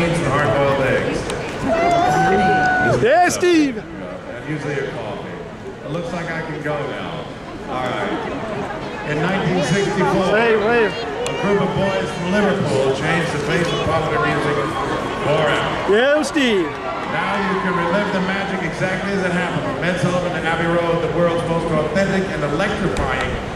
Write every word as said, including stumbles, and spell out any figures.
beans and hard-boiled eggs. Yeah, Steve. And usually a coffee. It looks like I can go now. All right. In nineteen sixty-four, Wait, wait. a group of boys from Liverpool changed the face of popular music forever. Yeah, Steve. Now you can relive the magic exactly as it happened. From Ed Sullivan to Abbey Road, the world's most authentic and electrifying